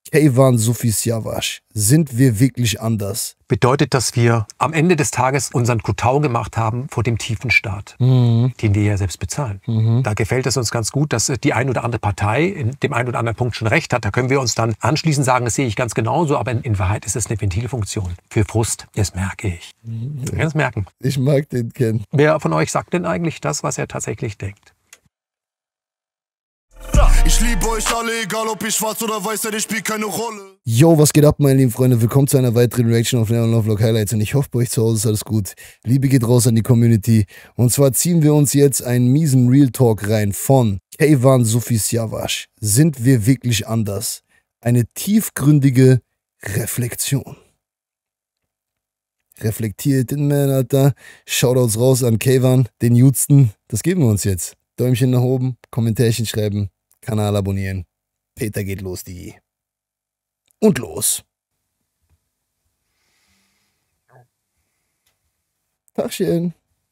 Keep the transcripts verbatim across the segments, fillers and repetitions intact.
Keyvan Sufisjavasch, sind wir wirklich anders? Bedeutet, dass wir am Ende des Tages unseren Kotau gemacht haben vor dem tiefen Staat, Mhm. den wir ja selbst bezahlen. Mhm. Da gefällt es uns ganz gut, dass die ein oder andere Partei in dem einen oder anderen Punkt schon recht hat. Da können wir uns dann anschließend sagen, das sehe ich ganz genauso, aber in, in Wahrheit ist es eine Ventilfunktion für Frust. Das merke ich. Mhm. Das merken. Ich mag den Ken. Wer von euch sagt denn eigentlich das, was er tatsächlich denkt? Ich liebe euch alle, egal ob ich schwarz oder weiß, denn ich spiele keine Rolle. Yo, was geht ab, meine lieben Freunde? Willkommen zu einer weiteren Reaction auf Neon Love Vlog Highlights und ich hoffe, bei euch zu Hause ist alles gut. Liebe geht raus an die Community und zwar ziehen wir uns jetzt einen miesen Real Talk rein von Keyvan Sufisjavasch. Sind wir wirklich anders? Eine tiefgründige Reflexion. Reflektiert den Man, Alter. Shoutouts raus an Keyvan, den Jutsten. Das geben wir uns jetzt. Däumchen nach oben, Kommentärchen schreiben, Kanal abonnieren. Peter geht los, Digi. Und los. Tachchen.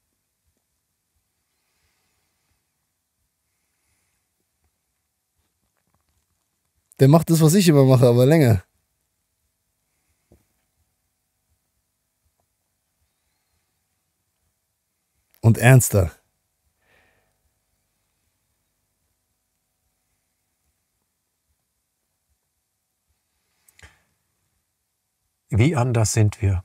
Der macht das, was ich immer mache, aber länger. Und ernster. Wie anders sind wir?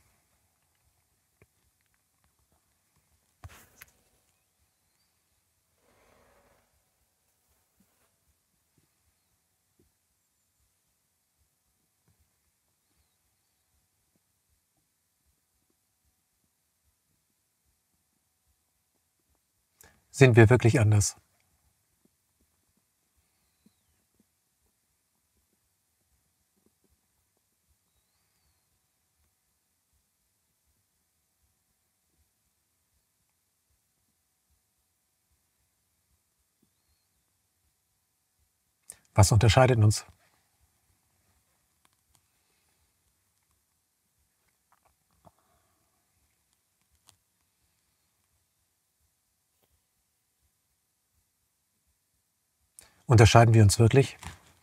Sind wir wirklich anders? Was unterscheidet uns? Unterscheiden wir uns wirklich?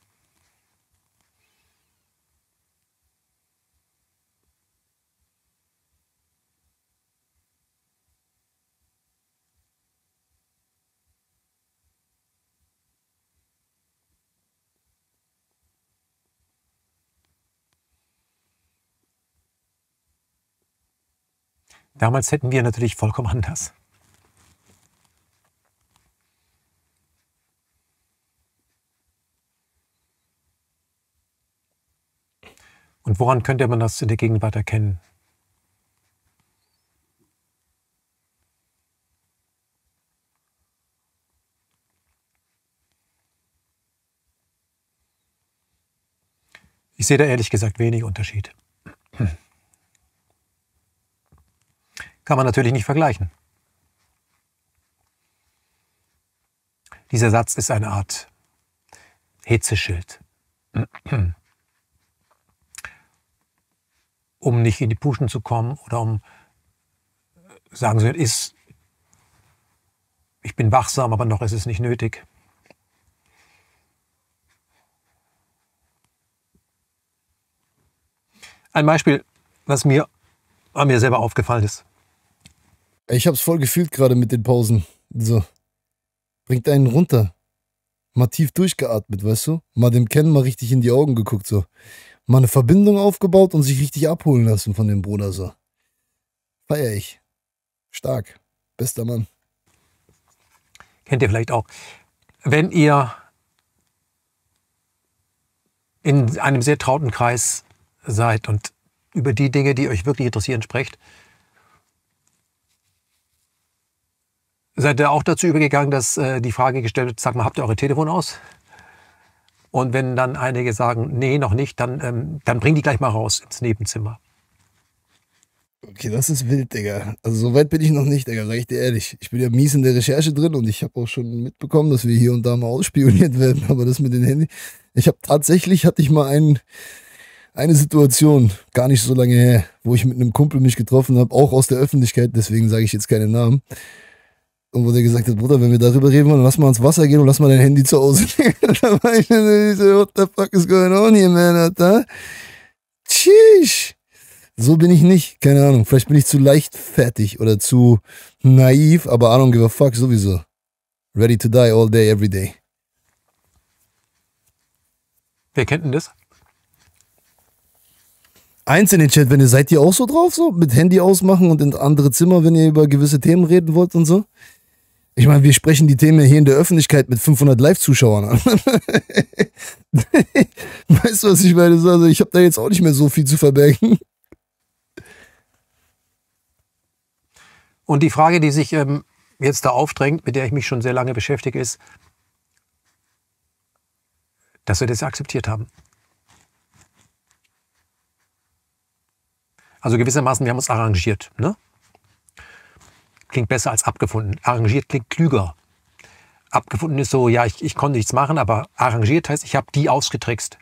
Damals hätten wir natürlich vollkommen anders. Und woran könnte man das in der Gegenwart erkennen? Ich sehe da ehrlich gesagt wenig Unterschied. Hm. Kann man natürlich nicht vergleichen. Dieser Satz ist eine Art Hitzeschild. Um nicht in die Puschen zu kommen oder um sagen zu können, ist, ich bin wachsam, aber noch ist es nicht nötig. Ein Beispiel, was mir an mir selber aufgefallen ist. Ich hab's voll gefühlt gerade mit den Pausen. So. Bringt einen runter. Mal tief durchgeatmet, weißt du? Mal dem Ken mal richtig in die Augen geguckt, so. Mal eine Verbindung aufgebaut und sich richtig abholen lassen von dem Bruder, so. Feier ich. Stark. Bester Mann. Kennt ihr vielleicht auch. Wenn ihr in einem sehr trauten Kreis seid und über die Dinge, die euch wirklich interessieren, sprecht, seid ihr auch dazu übergegangen, dass äh, die Frage gestellt wird, sag mal, habt ihr eure Telefon aus? Und wenn dann einige sagen, nee, noch nicht, dann, ähm, dann bring die gleich mal raus ins Nebenzimmer. Okay, das ist wild, Digga. Also so weit bin ich noch nicht, Digga, sag ich dir ehrlich. Ich bin ja mies in der Recherche drin und ich habe auch schon mitbekommen, dass wir hier und da mal ausspioniert werden. Aber das mit den Handy... Ich habe tatsächlich, hatte ich mal einen, eine Situation, gar nicht so lange her, wo ich mit einem Kumpel mich getroffen habe, auch aus der Öffentlichkeit, deswegen sage ich jetzt keine Namen. Und wo der gesagt hat, Bruder, wenn wir darüber reden wollen, lass mal ans Wasser gehen und lass mal dein Handy zu Hause. Da war ich so, what the fuck is going on here, man, Alter? Tschüss. So bin ich nicht, keine Ahnung. Vielleicht bin ich zu leichtfertig oder zu naiv, aber I don't give a fuck sowieso. Ready to die all day, every day. Wer kennt denn das? Eins in den Chat, wenn ihr seid ihr auch so drauf, so mit Handy ausmachen und in andere Zimmer, wenn ihr über gewisse Themen reden wollt und so? Ich meine, wir sprechen die Themen hier in der Öffentlichkeit mit fünfhundert Live-Zuschauern an. Weißt du, was ich meine? Also ich habe da jetzt auch nicht mehr so viel zu verbergen. Und die Frage, die sich ähm, jetzt da aufdrängt, mit der ich mich schon sehr lange beschäftige, ist, dass wir das akzeptiert haben. Also gewissermaßen, wir haben uns arrangiert. Ne? Klingt besser als abgefunden. Arrangiert klingt klüger. Abgefunden ist so, ja, ich, ich konnte nichts machen, aber arrangiert heißt, ich habe die ausgetrickst.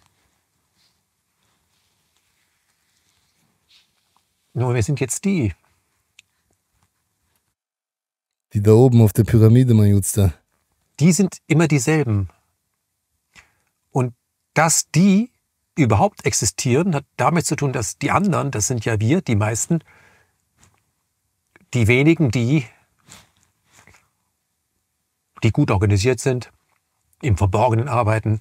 Nur wir sind jetzt die. Die da oben auf der Pyramide, mein Jutster. Die sind immer dieselben. Und dass die überhaupt existieren, hat damit zu tun, dass die anderen, das sind ja wir, die meisten, die wenigen, die, die gut organisiert sind, im Verborgenen arbeiten,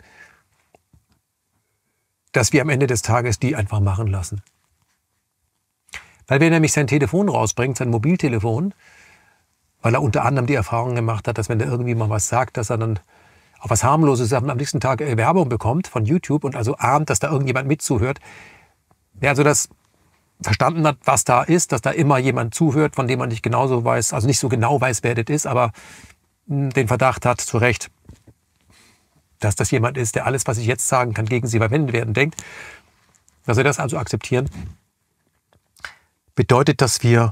dass wir am Ende des Tages die einfach machen lassen. Weil wer nämlich sein Telefon rausbringt, sein Mobiltelefon, weil er unter anderem die Erfahrung gemacht hat, dass wenn er irgendwie mal was sagt, dass er dann auf was Harmloses am nächsten Tag Werbung bekommt von YouTube und also ahnt, dass da irgendjemand mitzuhört, der also das verstanden hat, was da ist, dass da immer jemand zuhört, von dem man nicht genauso weiß, also nicht so genau weiß, wer das ist, aber den Verdacht hat, zu Recht, dass das jemand ist, der alles, was ich jetzt sagen kann, gegen sie verwendet werden denkt. Dass wir das also akzeptieren, bedeutet, dass wir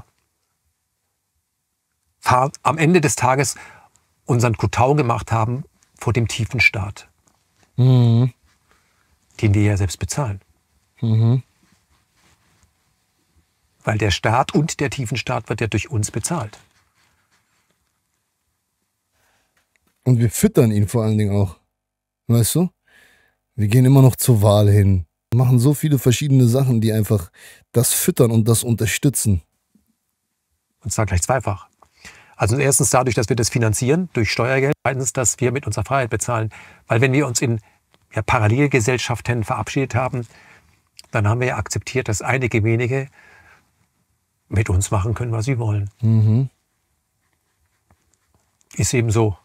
am Ende des Tages unseren Kotau gemacht haben vor dem tiefen Staat, Mhm. den wir ja selbst bezahlen. Mhm. Weil der Staat und der Tiefenstaat wird ja durch uns bezahlt. Und wir füttern ihn vor allen Dingen auch. Weißt du? Wir gehen immer noch zur Wahl hin. Wir machen so viele verschiedene Sachen, die einfach das füttern und das unterstützen. Und zwar gleich zweifach. Also erstens dadurch, dass wir das finanzieren, durch Steuergeld. Zweitens, dass wir mit unserer Freiheit bezahlen. Weil wenn wir uns in ja, Parallelgesellschaften verabschiedet haben, dann haben wir ja akzeptiert, dass einige wenige mit uns machen können, was sie wollen. Mhm. Ist eben so.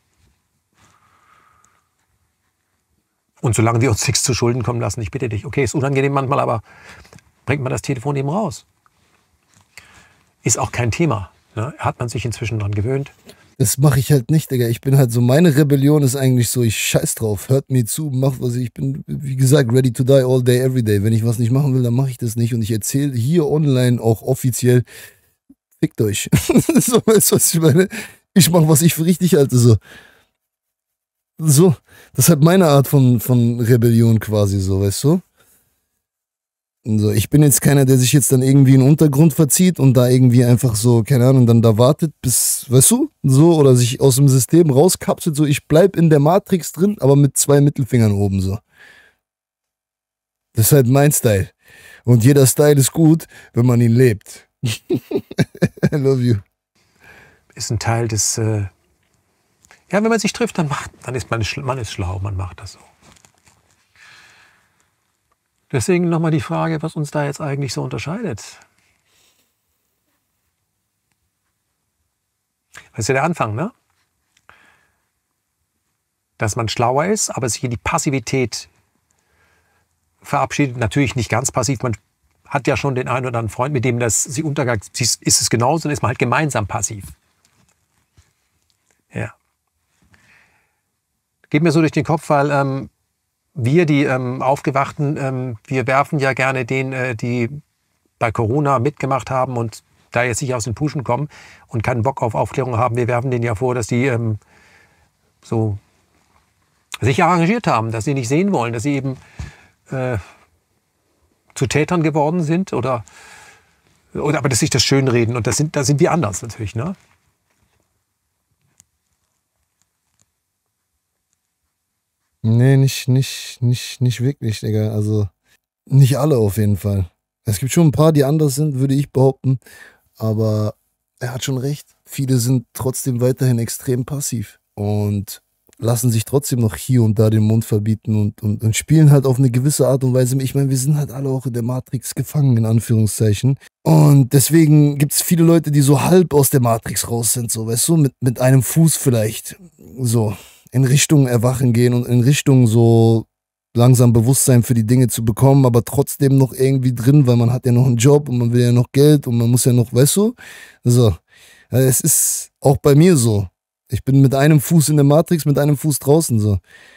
Und solange wir uns nichts zu Schulden kommen lassen, ich bitte dich, okay, ist unangenehm manchmal, aber bringt man das Telefon eben raus. Ist auch kein Thema. Ne? Hat man sich inzwischen dran gewöhnt. Das mache ich halt nicht, Digga. Ich bin halt so, meine Rebellion ist eigentlich so, ich scheiß drauf, hört mir zu, mach was ich, ich bin, wie gesagt, ready to die all day, every day. Wenn ich was nicht machen will, dann mache ich das nicht und ich erzähle hier online auch offiziell, fickt euch. So, weißt du, was ich meine? Ich mache, was ich für richtig halte, so. So, das ist halt meine Art von, von Rebellion quasi so, weißt du? So, ich bin jetzt keiner, der sich jetzt dann irgendwie in den Untergrund verzieht und da irgendwie einfach so, keine Ahnung, dann da wartet bis, weißt du, so, oder sich aus dem System rauskapselt, so, ich bleib in der Matrix drin, aber mit zwei Mittelfingern oben, so. Das ist halt mein Style. Und jeder Style ist gut, wenn man ihn lebt. I love you. Ist ein Teil des, äh ja, wenn man sich trifft, dann, macht, dann ist man, man ist schlau, man macht das so. Deswegen nochmal die Frage, was uns da jetzt eigentlich so unterscheidet. Das ist ja der Anfang, ne? Dass man schlauer ist, aber sich in die Passivität verabschiedet. Natürlich nicht ganz passiv. Man hat ja schon den einen oder anderen Freund, mit dem das sie untergeht. Ist es genauso, dann ist man halt gemeinsam passiv. Ja. Geht mir so durch den Kopf, weil ähm, wir, die ähm, Aufgewachten, ähm, wir werfen ja gerne denen, äh, die bei Corona mitgemacht haben und da jetzt nicht aus den Puschen kommen und keinen Bock auf Aufklärung haben, wir werfen denen ja vor, dass die ähm, so sich arrangiert haben, dass sie nicht sehen wollen, dass sie eben äh, zu Tätern geworden sind oder, oder aber dass sich das schönreden und das sind, da sind wir anders natürlich, ne? Nee, nicht, nicht, nicht, nicht wirklich, Digga. Also nicht alle auf jeden Fall. Es gibt schon ein paar, die anders sind, würde ich behaupten. Aber er hat schon recht. Viele sind trotzdem weiterhin extrem passiv und lassen sich trotzdem noch hier und da den Mund verbieten und, und, und spielen halt auf eine gewisse Art und Weise. Ich meine, wir sind halt alle auch in der Matrix gefangen, in Anführungszeichen. Und deswegen gibt es viele Leute, die so halb aus der Matrix raus sind, so, weißt du, mit, mit einem Fuß vielleicht so in Richtung Erwachen gehen und in Richtung so langsam Bewusstsein für die Dinge zu bekommen, aber trotzdem noch irgendwie drin, weil man hat ja noch einen Job und man will ja noch Geld und man muss ja noch, weißt du, so. Es ist auch bei mir so. Ich bin mit einem Fuß in der Matrix, mit einem Fuß draußen, so.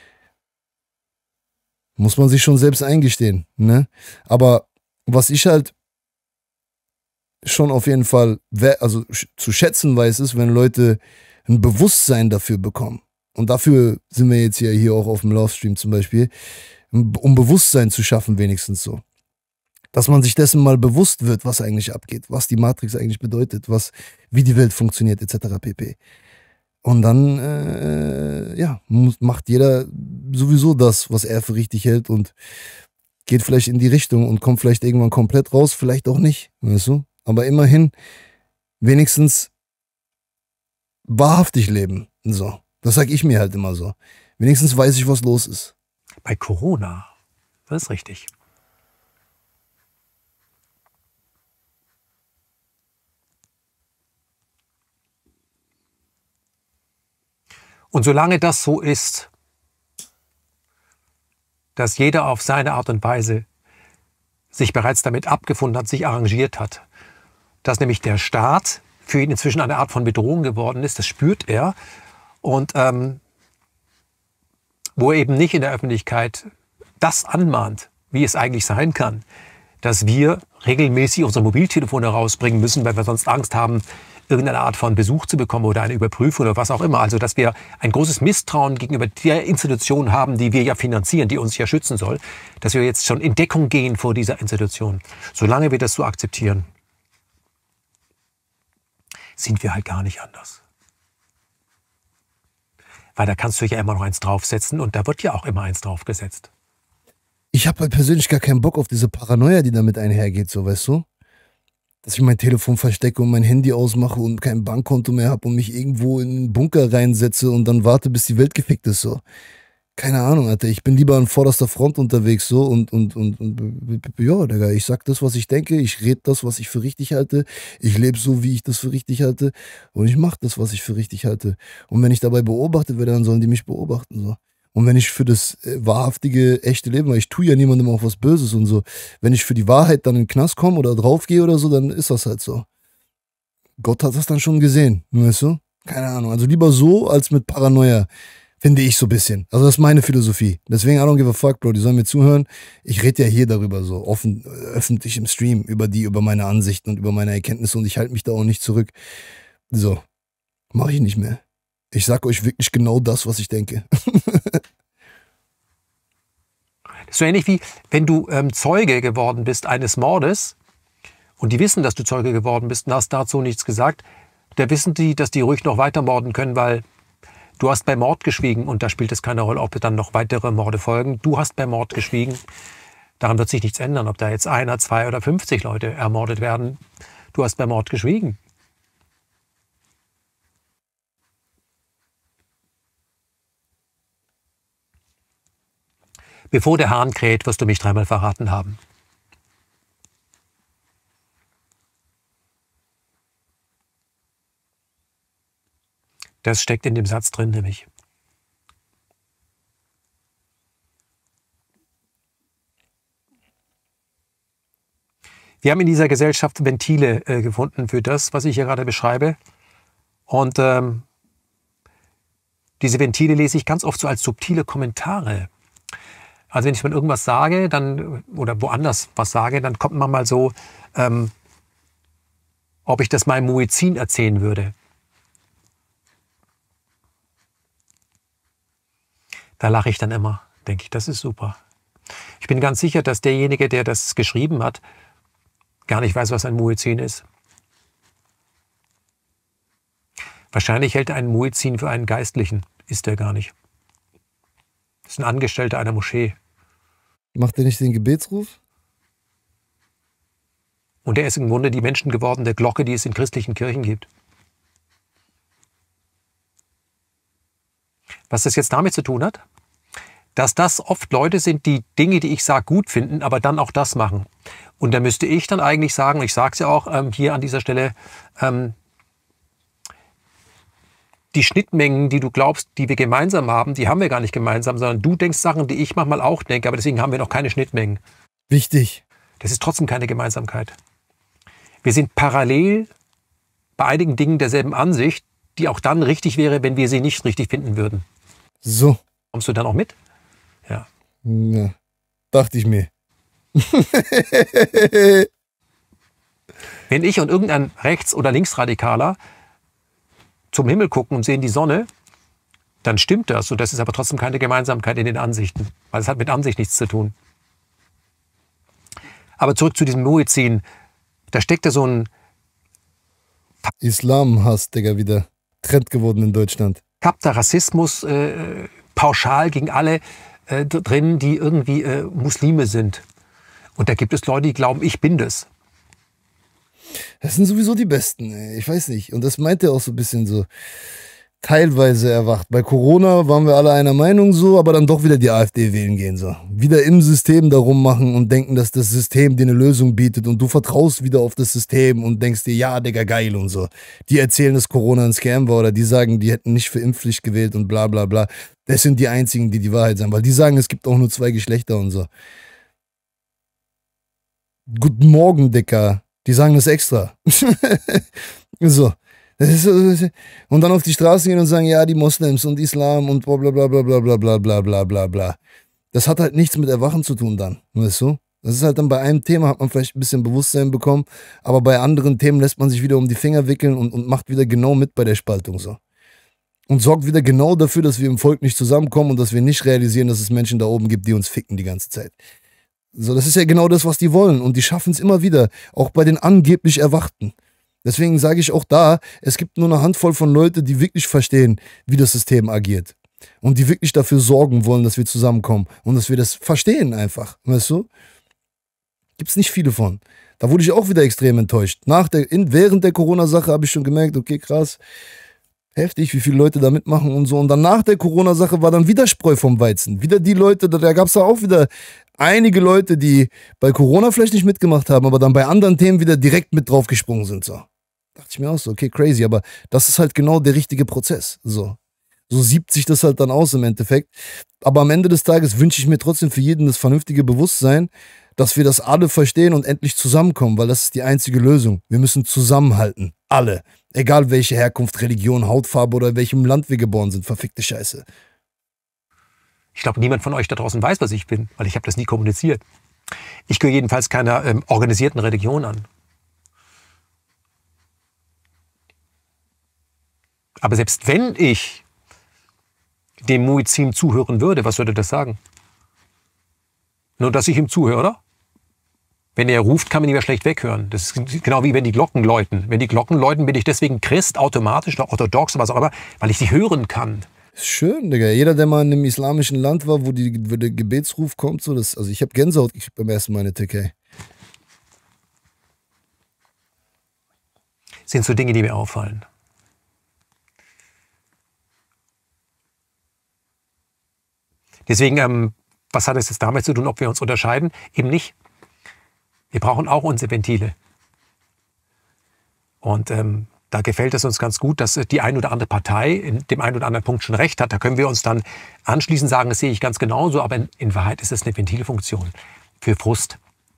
Muss man sich schon selbst eingestehen, ne? Aber was ich halt schon auf jeden Fall, also zu schätzen weiß, ist, wenn Leute ein Bewusstsein dafür bekommen. Und dafür sind wir jetzt ja hier auch auf dem Livestream zum Beispiel, um Bewusstsein zu schaffen wenigstens so. Dass man sich dessen mal bewusst wird, was eigentlich abgeht, was die Matrix eigentlich bedeutet, was, wie die Welt funktioniert et cetera pp. Und dann, äh, ja, macht jeder sowieso das, was er für richtig hält und geht vielleicht in die Richtung und kommt vielleicht irgendwann komplett raus, vielleicht auch nicht, weißt du? Aber immerhin wenigstens wahrhaftig leben, so. Das sag ich mir halt immer so. Wenigstens weiß ich, was los ist. Bei Corona, das ist richtig. Und solange das so ist, dass jeder auf seine Art und Weise sich bereits damit abgefunden hat, sich arrangiert hat, dass nämlich der Staat für ihn inzwischen eine Art von Bedrohung geworden ist, das spürt er, und ähm, wo er eben nicht in der Öffentlichkeit das anmahnt, wie es eigentlich sein kann, dass wir regelmäßig unsere Mobiltelefone rausbringen müssen, weil wir sonst Angst haben, irgendeine Art von Besuch zu bekommen oder eine Überprüfung oder was auch immer. Also dass wir ein großes Misstrauen gegenüber der Institution haben, die wir ja finanzieren, die uns ja schützen soll, dass wir jetzt schon in Deckung gehen vor dieser Institution. Solange wir das so akzeptieren, sind wir halt gar nicht anders. Weil da kannst du ja immer noch eins draufsetzen und da wird ja auch immer eins draufgesetzt. Ich habe halt persönlich gar keinen Bock auf diese Paranoia, die damit einhergeht, so, weißt du? Dass ich mein Telefon verstecke und mein Handy ausmache und kein Bankkonto mehr habe und mich irgendwo in einen Bunker reinsetze und dann warte, bis die Welt gefickt ist, so. Keine Ahnung, Alter. Ich bin lieber an vorderster Front unterwegs, so, und, und, und, und ja, Digga, ich sag das, was ich denke, ich rede das, was ich für richtig halte, ich lebe so, wie ich das für richtig halte und ich mache das, was ich für richtig halte. Und wenn ich dabei beobachtet werde, dann sollen die mich beobachten, so. Und wenn ich für das äh, wahrhaftige, echte Leben, weil ich tue ja niemandem auch was Böses und so, wenn ich für die Wahrheit dann in den Knast komme oder draufgehe oder so, dann ist das halt so. Gott hat das dann schon gesehen, weißt du? Keine Ahnung, also lieber so als mit Paranoia. Finde ich so ein bisschen. Also das ist meine Philosophie. Deswegen, I don't give a fuck, Bro. Die sollen mir zuhören. Ich rede ja hier darüber so offen, öffentlich im Stream über die, über meine Ansichten und über meine Erkenntnisse und ich halte mich da auch nicht zurück. So, mache ich nicht mehr. Ich sag euch wirklich genau das, was ich denke. Das ist so ähnlich wie, wenn du ähm, Zeuge geworden bist eines Mordes und die wissen, dass du Zeuge geworden bist und hast dazu nichts gesagt, da wissen die, dass die ruhig noch weiter morden können, weil du hast bei Mord geschwiegen und da spielt es keine Rolle, ob dann noch weitere Morde folgen. Du hast bei Mord geschwiegen. Daran wird sich nichts ändern, ob da jetzt einer, zwei oder fünfzig Leute ermordet werden. Du hast bei Mord geschwiegen. Bevor der Hahn kräht, wirst du mich dreimal verraten haben. Das steckt in dem Satz drin, nämlich. Wir haben in dieser Gesellschaft Ventile äh, gefunden für das, was ich hier gerade beschreibe. Und ähm, diese Ventile lese ich ganz oft so als subtile Kommentare. Also wenn ich mal irgendwas sage, dann oder woanders was sage, dann kommt man mal so, ähm, ob ich das meinem Muezzin erzählen würde. Da lache ich dann immer, denke ich, das ist super. Ich bin ganz sicher, dass derjenige, der das geschrieben hat, gar nicht weiß, was ein Muezzin ist. Wahrscheinlich hält er einen Muezzin für einen Geistlichen, ist er gar nicht. Das ist ein Angestellter einer Moschee. Macht er nicht den Gebetsruf? Und er ist im Grunde die menschengewordene Glocke, die es in christlichen Kirchen gibt. Was das jetzt damit zu tun hat? Dass das oft Leute sind, die Dinge, die ich sage, gut finden, aber dann auch das machen. Und da müsste ich dann eigentlich sagen, ich sage es ja auch ähm, hier an dieser Stelle, ähm, die Schnittmengen, die du glaubst, die wir gemeinsam haben, die haben wir gar nicht gemeinsam, sondern du denkst Sachen, die ich manchmal auch denke, aber deswegen haben wir noch keine Schnittmengen. Wichtig. Das ist trotzdem keine Gemeinsamkeit. Wir sind parallel bei einigen Dingen derselben Ansicht, die auch dann richtig wäre, wenn wir sie nicht richtig finden würden. So. Kommst du dann auch mit? Ja. Ja, dachte ich mir. Wenn ich und irgendein Rechts- oder Linksradikaler zum Himmel gucken und sehen die Sonne, dann stimmt das. Und das ist aber trotzdem keine Gemeinsamkeit in den Ansichten, weil es hat mit Ansicht nichts zu tun. Aber zurück zu diesem Muezzin. Da steckt ja so ein Islamhass, Digga, wieder Trend geworden in Deutschland. verkappter Rassismus äh, pauschal gegen alle äh, drin, die irgendwie äh, Muslime sind. Und da gibt es Leute, die glauben, ich bin das. Das sind sowieso die Besten, ey. Ich weiß nicht. Und das meint er auch so ein bisschen so teilweise erwacht. Bei Corona waren wir alle einer Meinung so, aber dann doch wieder die AfD wählen gehen so. Wieder im System darum machen und denken, dass das System dir eine Lösung bietet und du vertraust wieder auf das System und denkst dir, ja, Digga, geil und so. Die erzählen, dass Corona ein Scam war oder die sagen, die hätten nicht für Impfpflicht gewählt und bla bla bla. Das sind die einzigen, die die Wahrheit sagen, weil die sagen, es gibt auch nur zwei Geschlechter und so. Guten Morgen, Dicker. Die sagen das extra. So. Das ist, und dann auf die Straße gehen und sagen, ja, die Moslems und Islam und bla bla bla bla bla bla bla bla bla bla bla. Das hat halt nichts mit Erwachen zu tun dann, weißt du? Das ist halt dann bei einem Thema hat man vielleicht ein bisschen Bewusstsein bekommen, aber bei anderen Themen lässt man sich wieder um die Finger wickeln und, und macht wieder genau mit bei der Spaltung so. Und sorgt wieder genau dafür, dass wir im Volk nicht zusammenkommen und dass wir nicht realisieren, dass es Menschen da oben gibt, die uns ficken die ganze Zeit. So, das ist ja genau das, was die wollen und die schaffen es immer wieder, auch bei den angeblich Erwachten. Deswegen sage ich auch da, es gibt nur eine Handvoll von Leuten, die wirklich verstehen, wie das System agiert. Und die wirklich dafür sorgen wollen, dass wir zusammenkommen. Und dass wir das verstehen einfach. Weißt du? Gibt es nicht viele von. Da wurde ich auch wieder extrem enttäuscht. Nach der, in, während der Corona-Sache habe ich schon gemerkt, okay, krass, heftig, wie viele Leute da mitmachen und so. Und dann nach der Corona-Sache war dann wieder Spreu vom Weizen. Wieder die Leute, da, da gab es da auch wieder einige Leute, die bei Corona vielleicht nicht mitgemacht haben, aber dann bei anderen Themen wieder direkt mit draufgesprungen sind. So. Dachte ich mir auch so, okay, crazy, aber das ist halt genau der richtige Prozess. So. So siebt sich das halt dann aus im Endeffekt. Aber am Ende des Tages wünsche ich mir trotzdem für jeden das vernünftige Bewusstsein, dass wir das alle verstehen und endlich zusammenkommen, weil das ist die einzige Lösung. Wir müssen zusammenhalten. Alle. Egal welche Herkunft, Religion, Hautfarbe oder in welchem Land wir geboren sind. Verfickte Scheiße. Ich glaube, niemand von euch da draußen weiß, was ich bin, weil ich habe das nie kommuniziert. Ich gehöre jedenfalls keiner ähm, organisierten Religion an. Aber selbst wenn ich dem Muezzin zuhören würde, was würde das sagen? Nur, dass ich ihm zuhöre, oder? Wenn er ruft, kann man ihn ja schlecht weghören. Das ist genau wie wenn die Glocken läuten. Wenn die Glocken läuten, bin ich deswegen Christ automatisch oder orthodox oder was auch immer, weil ich sie hören kann. Ist schön, Digga. Jeder, der mal in einem islamischen Land war, wo, die, wo der Gebetsruf kommt, so das, also ich habe Gänsehaut gekriegt beim ersten Mal in der Türkei. Das sind so Dinge, die mir auffallen. Deswegen, ähm, was hat es jetzt damit zu tun, ob wir uns unterscheiden? Eben nicht. Wir brauchen auch unsere Ventile. Und ähm, da gefällt es uns ganz gut, dass die ein oder andere Partei in dem einen oder anderen Punkt schon recht hat. Da können wir uns dann anschließend sagen, das sehe ich ganz genauso, aber in, in Wahrheit ist es eine Ventilfunktion für Frust.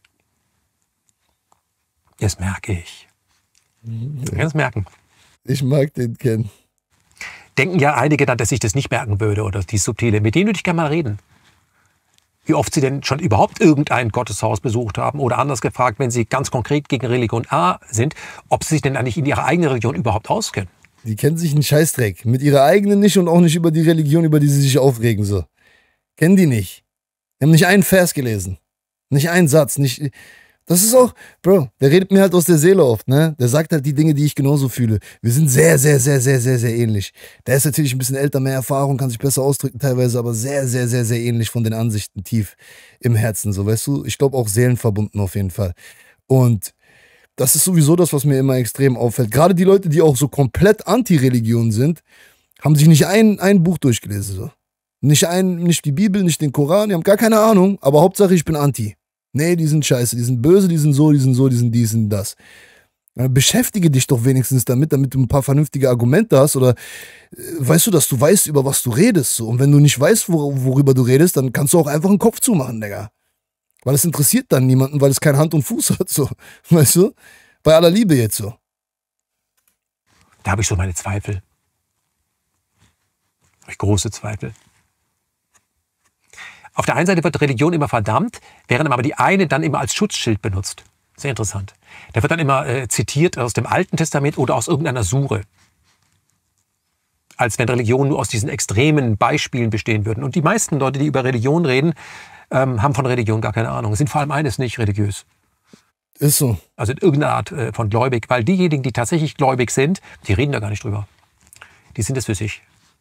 Das merke ich. Ja. Das merken. Ich mag den Ken. Denken ja einige dann, dass ich das nicht merken würde oder die Subtile. Mit denen würde ich gerne mal reden. Wie oft sie denn schon überhaupt irgendein Gotteshaus besucht haben oder anders gefragt, wenn sie ganz konkret gegen Religion A sind, ob sie sich denn eigentlich in ihrer eigenen Religion überhaupt auskennen. Die kennen sich einen Scheißdreck. Mit ihrer eigenen nicht und auch nicht über die Religion, über die sie sich aufregen. So. Kennen die nicht. Die haben nicht einen Vers gelesen. Nicht einen Satz. Nicht. Das ist auch, Bro, der redet mir halt aus der Seele oft, ne? Der sagt halt die Dinge, die ich genauso fühle. Wir sind sehr, sehr, sehr, sehr, sehr, sehr ähnlich. Der ist natürlich ein bisschen älter, mehr Erfahrung, kann sich besser ausdrücken teilweise, aber sehr, sehr, sehr, sehr ähnlich von den Ansichten tief im Herzen, so, weißt du? Ich glaube auch seelenverbunden auf jeden Fall. Und das ist sowieso das, was mir immer extrem auffällt. Gerade die Leute, die auch so komplett Anti-Religion sind, haben sich nicht ein, ein Buch durchgelesen, so. Nicht, ein, nicht die Bibel, nicht den Koran, die haben gar keine Ahnung, aber Hauptsache ich bin Anti. Nee, die sind scheiße, die sind böse, die sind so, die sind so, die sind dies und das. Beschäftige dich doch wenigstens damit, damit du ein paar vernünftige Argumente hast oder äh, weißt du, dass du weißt, über was du redest. So. Und wenn du nicht weißt, wor worüber du redest, dann kannst du auch einfach einen Kopf zumachen, Digga. Weil es interessiert dann niemanden, weil es kein Hand und Fuß hat, so. Weißt du? Bei aller Liebe jetzt so. Da habe ich so meine Zweifel. Habe ich große Zweifel. Auf der einen Seite wird Religion immer verdammt, während aber die eine dann immer als Schutzschild benutzt. Sehr interessant. Da wird dann immer äh, zitiert aus dem Alten Testament oder aus irgendeiner Sure. Als wenn Religionen nur aus diesen extremen Beispielen bestehen würden. Und die meisten Leute, die über Religion reden, ähm, haben von Religion gar keine Ahnung. Sind vor allem eines nicht religiös. Ist so. Also in irgendeiner Art äh, von gläubig. Weil diejenigen, die tatsächlich gläubig sind, die reden da gar nicht drüber. Die sind es für sich.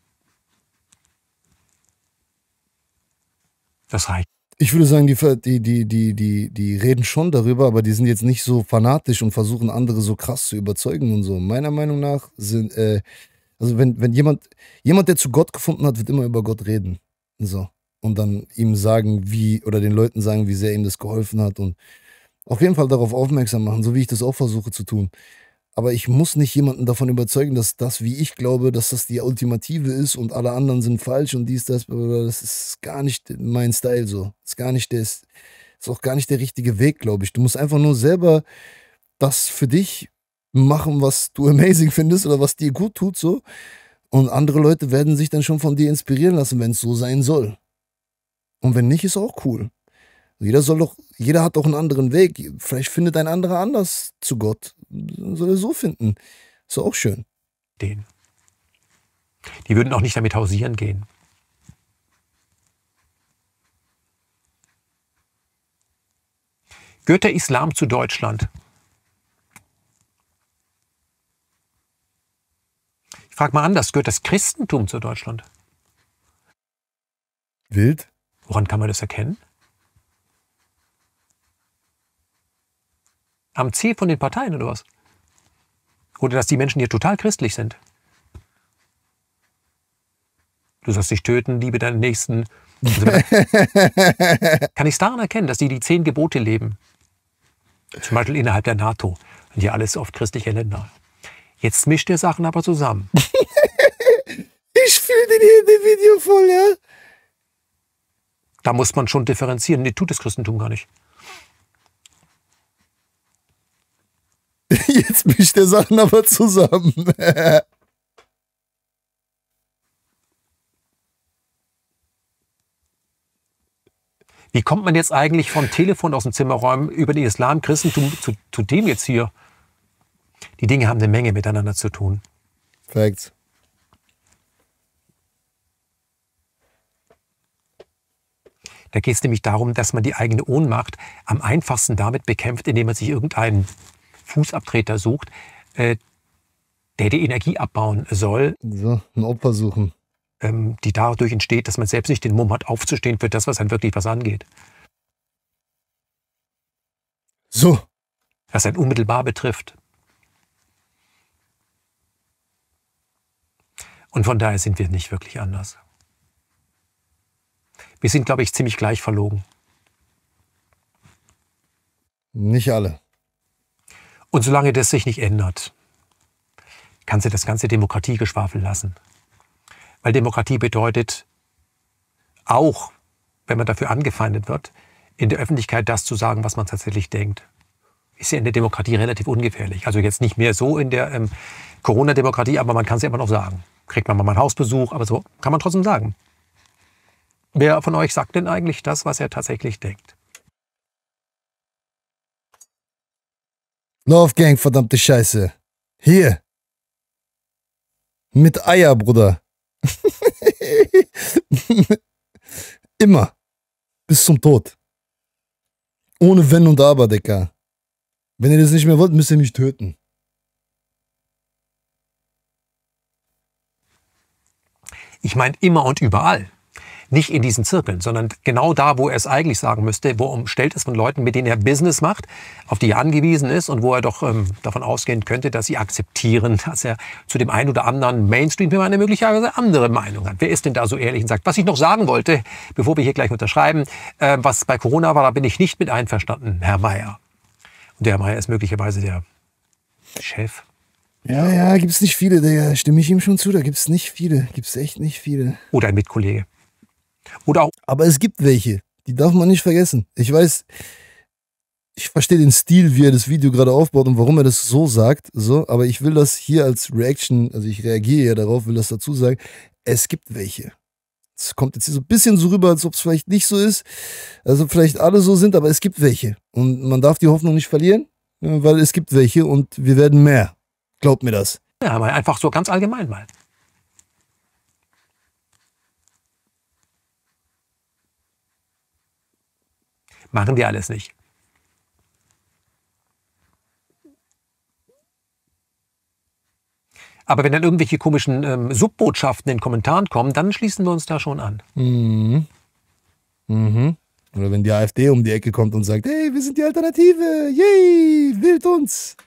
Das reicht. Ich würde sagen, die, die, die, die, die, die reden schon darüber, aber die sind jetzt nicht so fanatisch und versuchen andere so krass zu überzeugen und so. Meiner Meinung nach sind, äh, also wenn, wenn jemand, jemand, der zu Gott gefunden hat, wird immer über Gott reden. So. Und dann ihm sagen, wie, oder den Leuten sagen, wie sehr ihm das geholfen hat und auf jeden Fall darauf aufmerksam machen, so wie ich das auch versuche zu tun. Aber ich muss nicht jemanden davon überzeugen, dass das, wie ich glaube, dass das die Ultimative ist und alle anderen sind falsch und dies, das, das ist gar nicht mein Style so. Das ist gar nicht der, ist auch gar nicht der richtige Weg, glaube ich. Du musst einfach nur selber das für dich machen, was du amazing findest oder was dir gut tut so. Und andere Leute werden sich dann schon von dir inspirieren lassen, wenn es so sein soll. Und wenn nicht, ist auch cool. Jeder soll doch, jeder hat doch einen anderen Weg. Vielleicht findet ein anderer anders zu Gott. Soll er so finden. Ist auch schön. Den. Die würden auch nicht damit hausieren gehen. Gehört der Islam zu Deutschland? Ich frage mal anders, gehört das Christentum zu Deutschland? Wild? Woran kann man das erkennen? Am C von den Parteien oder was? Oder dass die Menschen hier total christlich sind. Du sollst dich töten, liebe deinen Nächsten. Also, kann ich es daran erkennen, dass die die zehn Gebote leben? Zum Beispiel innerhalb der NATO. Und hier alles oft christliche Länder. Jetzt mischt der Sachen aber zusammen. Ich fühle den hier in dem Video voll, ja? Da muss man schon differenzieren. Nee, tut das Christentum gar nicht. Jetzt mischt der Sachen aber zusammen. Wie kommt man jetzt eigentlich vom Telefon aus dem Zimmerräumen über den Islam, Christentum zu, zu dem jetzt hier? Die Dinge haben eine Menge miteinander zu tun. Facts. Da geht es nämlich darum, dass man die eigene Ohnmacht am einfachsten damit bekämpft, indem man sich irgendeinen Fußabtreter sucht, äh, der die Energie abbauen soll. So, ein Opfer suchen. Ähm, die dadurch entsteht, dass man selbst nicht den Mumm hat, aufzustehen für das, was einen wirklich was angeht. So. Was einen unmittelbar betrifft. Und von daher sind wir nicht wirklich anders. Wir sind, glaube ich, ziemlich gleich verlogen. Nicht alle. Und solange das sich nicht ändert, kannst du das ganze Demokratiegeschwafel lassen. Weil Demokratie bedeutet auch, wenn man dafür angefeindet wird, in der Öffentlichkeit das zu sagen, was man tatsächlich denkt. Ist ja in der Demokratie relativ ungefährlich. Also jetzt nicht mehr so in der ähm, Corona-Demokratie, aber man kann es ja immer noch sagen. Kriegt man mal einen Hausbesuch, aber so kann man trotzdem sagen. Wer von euch sagt denn eigentlich das, was er tatsächlich denkt? Love Gang, verdammte Scheiße. Hier. Mit Eier, Bruder. Immer. Bis zum Tod. Ohne Wenn und Aber, Dicker. Wenn ihr das nicht mehr wollt, müsst ihr mich töten. Ich meine immer und überall. Nicht in diesen Zirkeln, sondern genau da, wo er es eigentlich sagen müsste, wo er umstellt ist von Leuten, mit denen er Business macht, auf die er angewiesen ist und wo er doch ähm, davon ausgehen könnte, dass sie akzeptieren, dass er zu dem einen oder anderen Mainstream-Thema eine möglicherweise andere Meinung hat. Wer ist denn da so ehrlich und sagt, was ich noch sagen wollte, bevor wir hier gleich unterschreiben, äh, was bei Corona war, da bin ich nicht mit einverstanden, Herr Mayer. Und der Herr Mayer ist möglicherweise der Chef. Ja, ja, gibt's nicht viele, da stimme ich ihm schon zu, da gibt's nicht viele, gibt's echt nicht viele. Oder ein Mitkollege. Oder auch. Aber es gibt welche, die darf man nicht vergessen. Ich weiß, ich verstehe den Stil, wie er das Video gerade aufbaut und warum er das so sagt, so, aber ich will das hier als Reaction, also ich reagiere ja darauf, will das dazu sagen, es gibt welche. Es kommt jetzt so ein bisschen so rüber, als ob es vielleicht nicht so ist, also vielleicht alle so sind, aber es gibt welche. Und man darf die Hoffnung nicht verlieren, weil es gibt welche und wir werden mehr. Glaubt mir das. Ja, mal einfach so ganz allgemein mal. Machen wir alles nicht. Aber wenn dann irgendwelche komischen ähm, Subbotschaften in den Kommentaren kommen, dann schließen wir uns da schon an. Mhm. Mhm. Oder wenn die AfD um die Ecke kommt und sagt, hey, wir sind die Alternative, yay, wählt uns.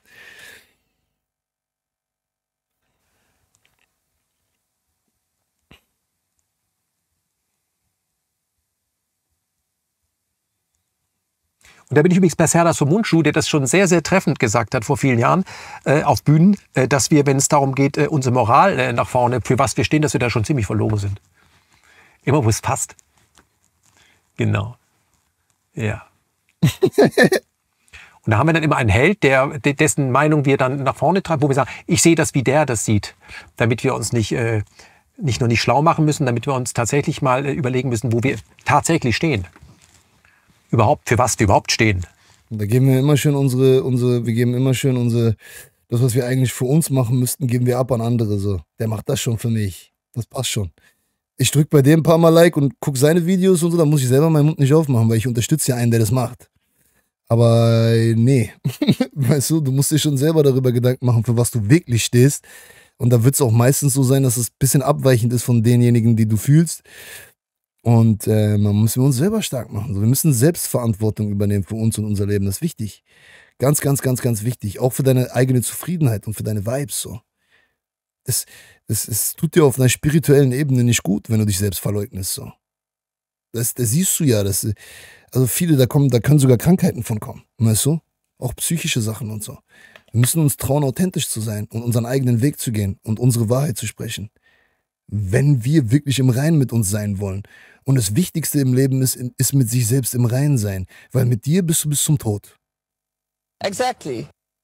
Und da bin ich übrigens bei Serdar Somuncu, der das schon sehr, sehr treffend gesagt hat vor vielen Jahren äh, auf Bühnen, äh, dass wir, wenn es darum geht, äh, unsere Moral äh, nach vorne, für was wir stehen, dass wir da schon ziemlich verloren sind. Immer wo es passt. Genau. Ja. Und da haben wir dann immer einen Held, der, dessen Meinung wir dann nach vorne treiben, wo wir sagen, ich sehe das, wie der das sieht, damit wir uns nicht, äh, nicht nur nicht schlau machen müssen, damit wir uns tatsächlich mal äh, überlegen müssen, wo wir tatsächlich stehen. Überhaupt, für was wir überhaupt stehen. Da geben wir immer schön unsere, unsere, wir geben immer schön unsere, das, was wir eigentlich für uns machen müssten, geben wir ab an andere so. Der macht das schon für mich. Das passt schon. Ich drück bei dem ein paar Mal Like und guck seine Videos und so, dann muss ich selber meinen Mund nicht aufmachen, weil ich unterstütze ja einen, der das macht. Aber nee, weißt du, du musst dir schon selber darüber Gedanken machen, für was du wirklich stehst. Und da wird es auch meistens so sein, dass es ein bisschen abweichend ist von denjenigen, die du fühlst. Und äh, man muss uns selber stark machen. So, wir müssen Selbstverantwortung übernehmen für uns und unser Leben. Das ist wichtig. Ganz, ganz, ganz, ganz wichtig. Auch für deine eigene Zufriedenheit und für deine Vibes. So. Es, es, es tut dir auf einer spirituellen Ebene nicht gut, wenn du dich selbst verleugnest. So. Das, das siehst du ja. Das, also viele, da, kommen, da können sogar Krankheiten von kommen. Weißt du? Auch psychische Sachen und so. Wir müssen uns trauen, authentisch zu sein und unseren eigenen Weg zu gehen und unsere Wahrheit zu sprechen. Wenn wir wirklich im Reinen mit uns sein wollen. Und das Wichtigste im Leben ist, ist mit sich selbst im Reinen sein. Weil mit dir bist du bis zum Tod. Exactly.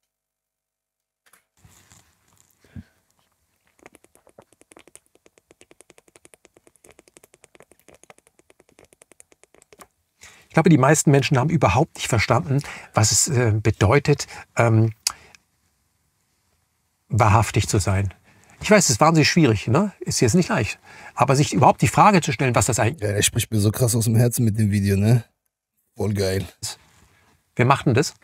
Ich glaube, die meisten Menschen haben überhaupt nicht verstanden, was es äh, bedeutet, ähm, wahrhaftig zu sein. Ich weiß, es ist wahnsinnig schwierig, ne? Ist jetzt nicht leicht. Aber sich überhaupt die Frage zu stellen, was das eigentlich Ja, der spricht mir so krass aus dem Herzen mit dem Video, ne? Voll geil. ist. Wer macht denn das?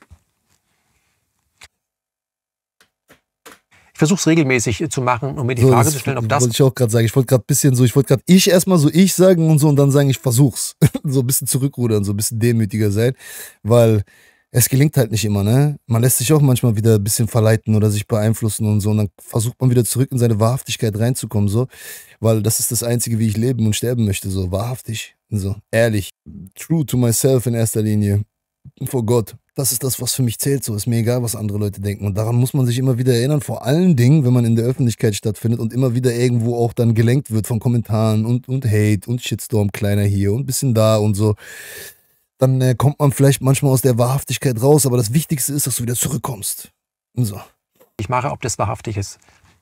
Ich versuche es regelmäßig zu machen, um mir die So, Frage das zu stellen, ob das... wollte ich auch gerade sagen. Ich wollte gerade ein bisschen so, ich wollte gerade ich erstmal so ich sagen und so und dann sagen, ich versuch's. So ein bisschen zurückrudern, so ein bisschen demütiger sein. Weil es gelingt halt nicht immer, ne? Man lässt sich auch manchmal wieder ein bisschen verleiten oder sich beeinflussen und so. Und dann versucht man wieder zurück in seine Wahrhaftigkeit reinzukommen, so. Weil das ist das Einzige, wie ich leben und sterben möchte, so. Wahrhaftig, so. Ehrlich. True to myself in erster Linie. Vor Gott. Das ist das, was für mich zählt, so. Ist mir egal, was andere Leute denken. Und daran muss man sich immer wieder erinnern. Vor allen Dingen, wenn man in der Öffentlichkeit stattfindet und immer wieder irgendwo auch dann gelenkt wird von Kommentaren und, und Hate und Shitstorm, kleiner hier und ein bisschen da und so. Dann äh, kommt man vielleicht manchmal aus der Wahrhaftigkeit raus, aber das Wichtigste ist, dass du wieder zurückkommst. Und so. ich mache, ob das wahrhaftig ist.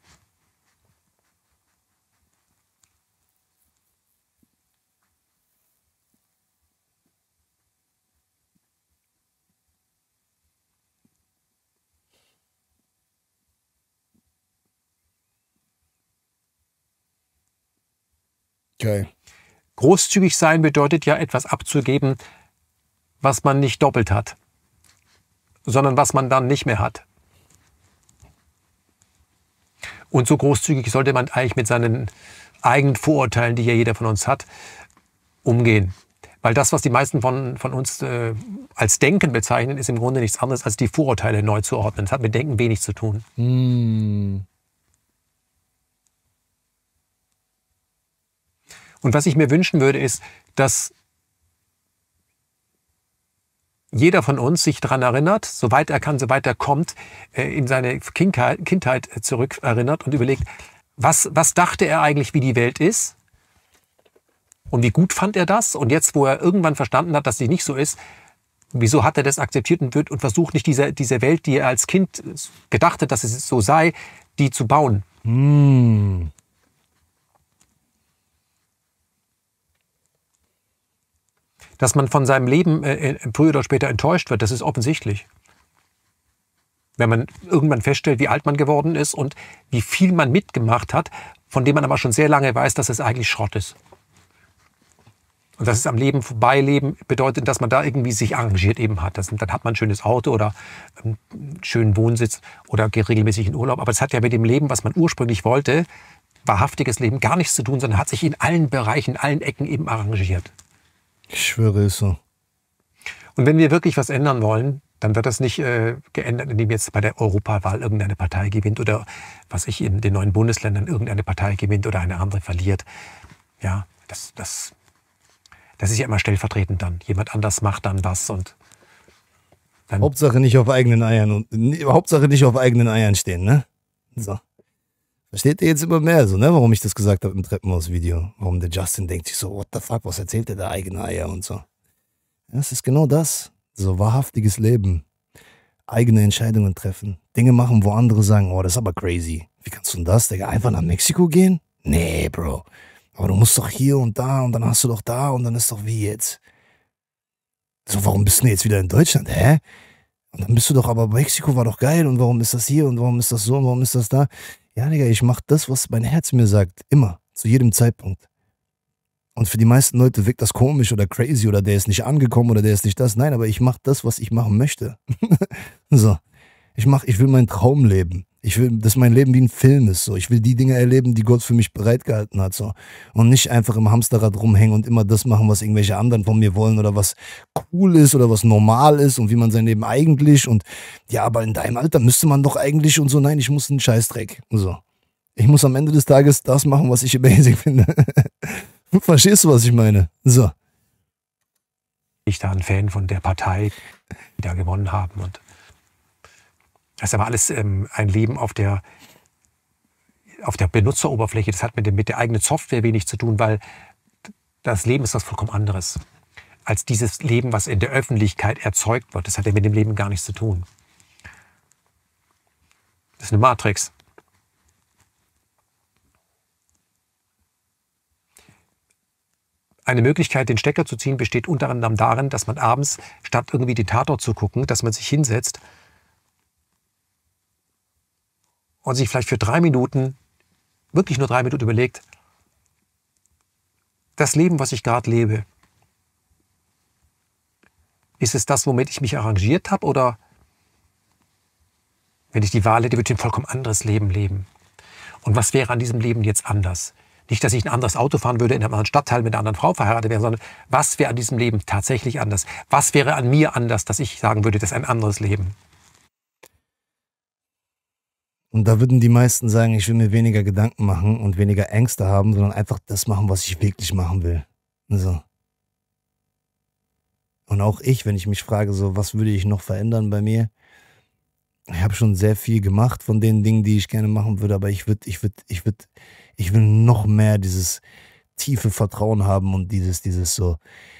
Geil. Großzügig sein bedeutet ja, etwas abzugeben, was man nicht doppelt hat. sondern was man dann nicht mehr hat. Und so großzügig sollte man eigentlich mit seinen eigenen Vorurteilen, die ja jeder von uns hat, umgehen. Weil das, was die meisten von, von uns äh, als Denken bezeichnen, ist im Grunde nichts anderes, als die Vorurteile neu zu ordnen. Das hat mit Denken wenig zu tun. Mm. Und was ich mir wünschen würde, ist, dass jeder von uns sich daran erinnert, soweit er kann, soweit er kommt, äh, in seine Kindheit, Kindheit zurück erinnert und überlegt, was, was dachte er eigentlich, wie die Welt ist? Und wie gut fand er das? Und jetzt, wo er irgendwann verstanden hat, dass sie nicht so ist, wieso hat er das akzeptiert und, wird, und versucht nicht diese, diese Welt, die er als Kind gedacht hat, dass es so sei, die zu bauen? Mm. Dass man von seinem Leben äh, früher oder später enttäuscht wird, das ist offensichtlich. Wenn man irgendwann feststellt, wie alt man geworden ist und wie viel man mitgemacht hat, von dem man aber schon sehr lange weiß, dass es eigentlich Schrott ist. Und dass es am Leben vorbeileben bedeutet, dass man da irgendwie sich arrangiert eben hat. Das, dann hat man ein schönes Auto oder einen schönen Wohnsitz oder geht regelmäßig in Urlaub. Aber es hat ja mit dem Leben, was man ursprünglich wollte, wahrhaftiges Leben, gar nichts zu tun, sondern hat sich in allen Bereichen, in allen Ecken eben arrangiert. Ich schwöre, ist so. Und wenn wir wirklich was ändern wollen, dann wird das nicht äh, geändert, indem jetzt bei der Europawahl irgendeine Partei gewinnt oder was ich in den neuen Bundesländern irgendeine Partei gewinnt oder eine andere verliert. Ja, das, das, das ist ja immer stellvertretend dann. Jemand anders macht dann was und dann Hauptsache nicht auf eigenen Eiern und nee, Hauptsache nicht auf eigenen Eiern stehen, ne? So. Versteht ihr jetzt immer mehr so, ne? Warum ich das gesagt habe im Treppenhaus-Video? Warum der Justin denkt sich so, what the fuck, was erzählt der da, eigene Eier und so. Ja, das ist genau das. So wahrhaftiges Leben. Eigene Entscheidungen treffen. Dinge machen, wo andere sagen, oh, das ist aber crazy. Wie kannst du denn das, Digga? Einfach nach Mexiko gehen? Nee, Bro. Aber du musst doch hier und da und dann hast du doch da und dann ist doch wie jetzt. So, warum bist du denn jetzt wieder in Deutschland? Hä? Und dann bist du doch, aber Mexiko war doch geil und warum ist das hier und warum ist das so und warum ist das da? Ja, Digga, ich mach das, was mein Herz mir sagt. Immer. Zu jedem Zeitpunkt. Und für die meisten Leute wirkt das komisch oder crazy oder der ist nicht angekommen oder der ist nicht das. Nein, aber ich mache das, was ich machen möchte. So. Ich mach, ich will meinen Traum leben. Ich will, dass mein Leben wie ein Film ist. So. Ich will die Dinge erleben, die Gott für mich bereitgehalten hat. So. Und nicht einfach im Hamsterrad rumhängen und immer das machen, was irgendwelche anderen von mir wollen oder was cool ist oder was normal ist und wie man sein Leben eigentlich und ja, aber in deinem Alter müsste man doch eigentlich und so. Nein, ich muss einen Scheißdreck. So. Ich muss am Ende des Tages das machen, was ich amazing finde. Verstehst du, was ich meine? So. ich da ein Fan von der Partei, die da gewonnen haben. Und das ist aber alles ähm, ein Leben auf der, auf der Benutzeroberfläche. Das hat mit, dem, mit der eigenen Software wenig zu tun, weil das Leben ist was vollkommen anderes als dieses Leben, was in der Öffentlichkeit erzeugt wird. Das hat ja mit dem Leben gar nichts zu tun. Das ist eine Matrix. Eine Möglichkeit, den Stecker zu ziehen, besteht unter anderem darin, dass man abends, statt irgendwie den Tatort zu gucken, dass man sich hinsetzt und sich vielleicht für drei Minuten, wirklich nur drei Minuten überlegt, das Leben, was ich gerade lebe, ist es das, womit ich mich arrangiert habe, oder wenn ich die Wahl hätte, würde ich ein vollkommen anderes Leben leben? Und was wäre an diesem Leben jetzt anders? Nicht, dass ich ein anderes Auto fahren würde, in einem anderen Stadtteil mit einer anderen Frau verheiratet wäre, sondern was wäre an diesem Leben tatsächlich anders? Was wäre an mir anders, dass ich sagen würde, das ist ein anderes Leben? Und da würden die meisten sagen, ich will mir weniger Gedanken machen und weniger Ängste haben, sondern einfach das machen, was ich wirklich machen will. So. Und auch ich, wenn ich mich frage, so, was würde ich noch verändern bei mir? Ich habe schon sehr viel gemacht von den Dingen, die ich gerne machen würde, aber ich würde, ich würde, ich würde, ich will noch mehr dieses tiefe Vertrauen haben und dieses, dieses so,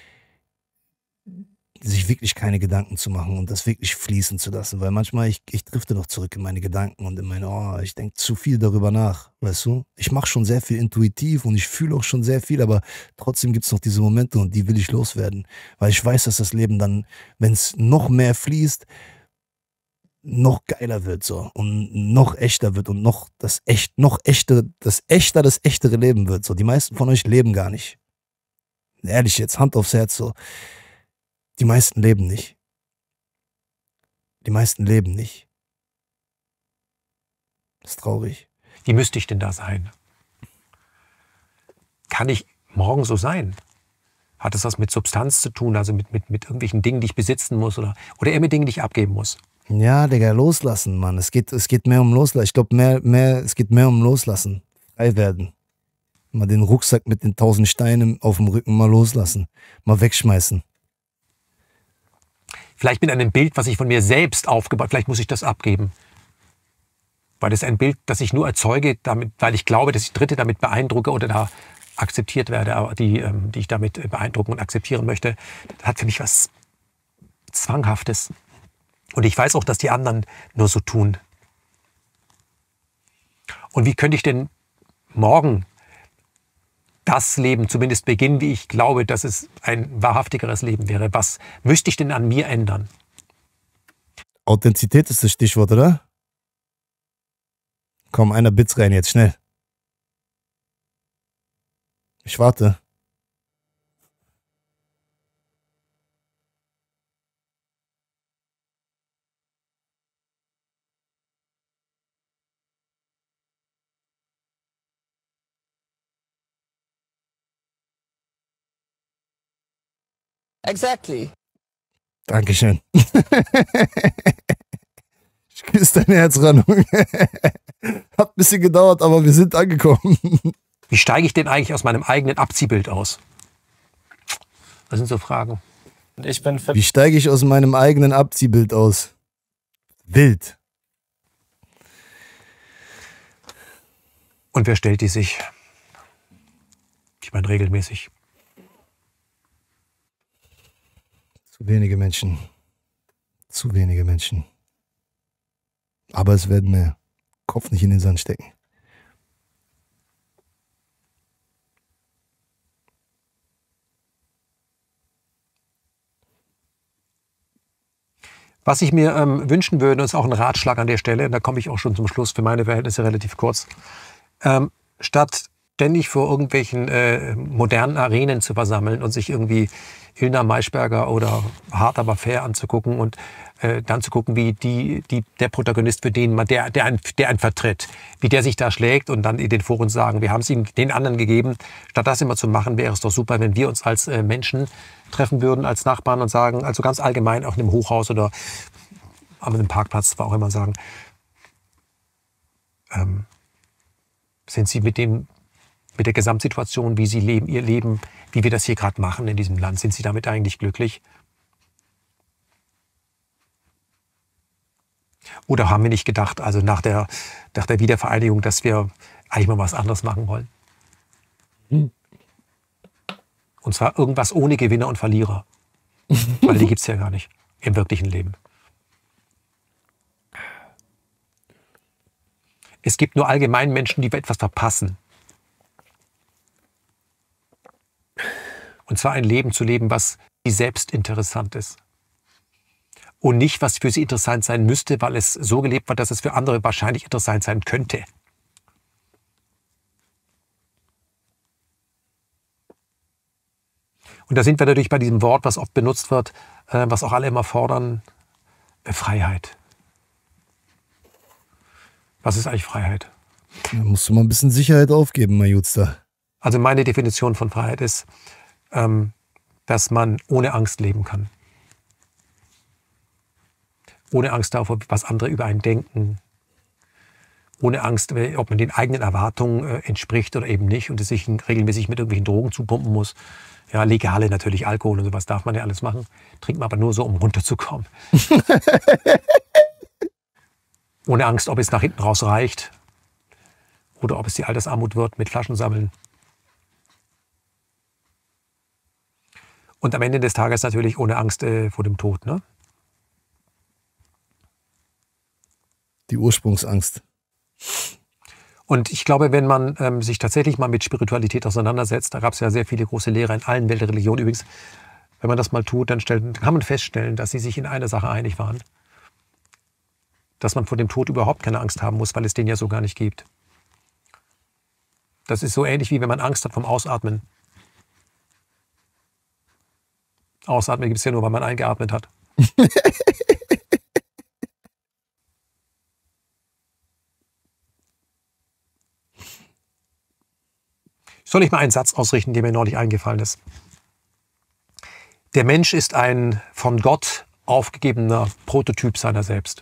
sich wirklich keine Gedanken zu machen und das wirklich fließen zu lassen, weil manchmal, ich, ich drifte doch zurück in meine Gedanken und in meine, oh, ich denke zu viel darüber nach, weißt du? Ich mache schon sehr viel intuitiv und ich fühle auch schon sehr viel, aber trotzdem gibt es noch diese Momente und die will ich loswerden, weil ich weiß, dass das Leben dann, wenn es noch mehr fließt, noch geiler wird so und noch echter wird und noch das echt, noch echter, das echter, das echtere Leben wird so. Die meisten von euch leben gar nicht. Ehrlich jetzt, Hand aufs Herz so. Die meisten leben nicht. Die meisten leben nicht. Das ist traurig. Wie müsste ich denn da sein? Kann ich morgen so sein? Hat es was mit Substanz zu tun, also mit, mit, mit irgendwelchen Dingen, die ich besitzen muss oder, oder eher mit Dingen, die ich abgeben muss? Ja, Digga, loslassen, Mann. Es geht, es geht mehr um Loslassen. Ich glaube, mehr, mehr, es geht mehr um Loslassen. Frei werden. Mal den Rucksack mit den tausend Steinen auf dem Rücken mal loslassen. Mal wegschmeißen. Vielleicht mit einem Bild, was ich von mir selbst aufgebaut, vielleicht muss ich das abgeben. Weil das ist ein Bild, das ich nur erzeuge, damit, weil ich glaube, dass ich Dritte damit beeindrucke oder da akzeptiert werde, aber die, ähm, die ich damit beeindrucken und akzeptieren möchte. Das hat für mich was Zwanghaftes. Und ich weiß auch, dass die anderen nur so tun. Und wie könnte ich denn morgen das Leben zumindest beginnen, wie ich glaube, dass es ein wahrhaftigeres Leben wäre? Was müsste ich denn an mir ändern? Authentizität ist das Stichwort, oder? Komm, einer Bits rein jetzt, schnell. Ich warte. Exactly. Dankeschön. Ich küsse deine Herzrahnung. Hat ein bisschen gedauert, aber wir sind angekommen. Wie steige ich denn eigentlich aus meinem eigenen Abziehbild aus? Das sind so Fragen. Ich bin Wie steige ich aus meinem eigenen Abziehbild aus? Wild. Und wer stellt die sich? Ich meine regelmäßig. Zu wenige Menschen. Zu wenige Menschen. Aber es werden mehr. Kopf nicht in den Sand stecken. Was ich mir ähm, wünschen würde, ist auch ein Ratschlag an der Stelle, da komme ich auch schon zum Schluss, für meine Verhältnisse relativ kurz, ähm, statt ständig vor irgendwelchen äh, modernen Arenen zu versammeln und sich irgendwie Ilna Maischberger oder Hart aber fair anzugucken und äh, dann zu gucken, wie die, die, der Protagonist, für den man, der, der, einen, der einen vertritt, wie der sich da schlägt und dann in den Foren sagen, wir haben es ihm den anderen gegeben. Statt das immer zu machen, wäre es doch super, wenn wir uns als äh, Menschen treffen würden, als Nachbarn und sagen, also ganz allgemein auch in einem Hochhaus oder auf einem Parkplatz, wo auch immer sagen, ähm, sind Sie mit dem mit der Gesamtsituation, wie Sie leben, Ihr Leben, wie wir das hier gerade machen in diesem Land, sind Sie damit eigentlich glücklich? Oder haben wir nicht gedacht, also nach der, nach der Wiedervereinigung, dass wir eigentlich mal was anderes machen wollen? Hm. Und zwar irgendwas ohne Gewinner und Verlierer. Weil die gibt es ja gar nicht im wirklichen Leben. Es gibt nur allgemein Menschen, die etwas verpassen. Und zwar ein Leben zu leben, was sie selbst interessant ist. Und nicht, was für sie interessant sein müsste, weil es so gelebt wird, dass es für andere wahrscheinlich interessant sein könnte. Und da sind wir natürlich bei diesem Wort, was oft benutzt wird, äh, was auch alle immer fordern, äh, Freiheit. Was ist eigentlich Freiheit? Da musst du mal ein bisschen Sicherheit aufgeben, mein Jutster. Also meine Definition von Freiheit ist, ähm, dass man ohne Angst leben kann. Ohne Angst davor, was andere über einen denken. Ohne Angst, ob man den eigenen Erwartungen äh, entspricht oder eben nicht und es sich regelmäßig mit irgendwelchen Drogen zupumpen muss. Ja, legale natürlich, Alkohol und sowas darf man ja alles machen. Trinkt man aber nur so, um runterzukommen. Ohne Angst, ob es nach hinten raus reicht oder ob es die Altersarmut wird mit Flaschen sammeln. Und am Ende des Tages natürlich ohne Angst äh, vor dem Tod. Ne? Die Ursprungsangst. Und ich glaube, wenn man ähm, sich tatsächlich mal mit Spiritualität auseinandersetzt, da gab es ja sehr viele große Lehrer in allen Weltreligionen übrigens, wenn man das mal tut, dann stellt, kann man feststellen, dass sie sich in einer Sache einig waren. Dass man vor dem Tod überhaupt keine Angst haben muss, weil es den ja so gar nicht gibt. Das ist so ähnlich, wie wenn man Angst hat vom Ausatmen. Ausatmen gibt es ja nur, weil man eingeatmet hat. Soll ich mal einen Satz ausrichten, der mir neulich eingefallen ist? Der Mensch ist ein von Gott aufgegebener Prototyp seiner selbst.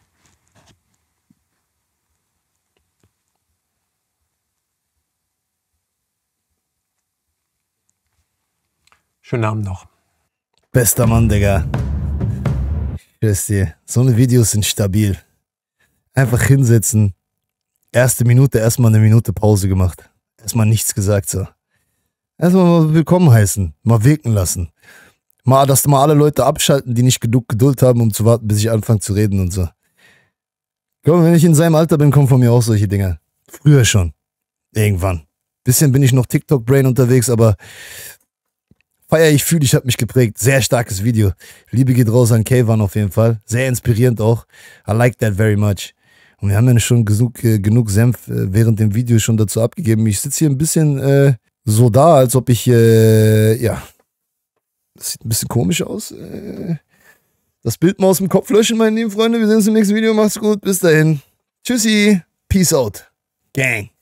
Schönen Abend noch. Bester Mann, Digga. Ich weiß dir, so eine Videos sind stabil. Einfach hinsetzen. Erste Minute, erstmal eine Minute Pause gemacht. Erstmal nichts gesagt, so. Erstmal mal willkommen heißen. Mal wirken lassen. Mal, dass mal alle Leute abschalten, die nicht genug Geduld haben, um zu warten, bis ich anfange zu reden und so. Komm, wenn ich in seinem Alter bin, kommen von mir auch solche Dinger. Früher schon. Irgendwann. Bisschen bin ich noch TikTok-Brain unterwegs, aber feier ich, fühle ich, hat mich geprägt. Sehr starkes Video. Liebe geht raus an Kayvan auf jeden Fall. Sehr inspirierend auch. I like that very much. Und wir haben ja schon genug, äh, genug Senf äh, während dem Video schon dazu abgegeben. Ich sitze hier ein bisschen äh, so da, als ob ich, äh, ja, das sieht ein bisschen komisch aus. Äh, das Bild mal aus dem Kopf löschen, meine lieben Freunde. Wir sehen uns im nächsten Video. Macht's gut. Bis dahin. Tschüssi. Peace out. Gang.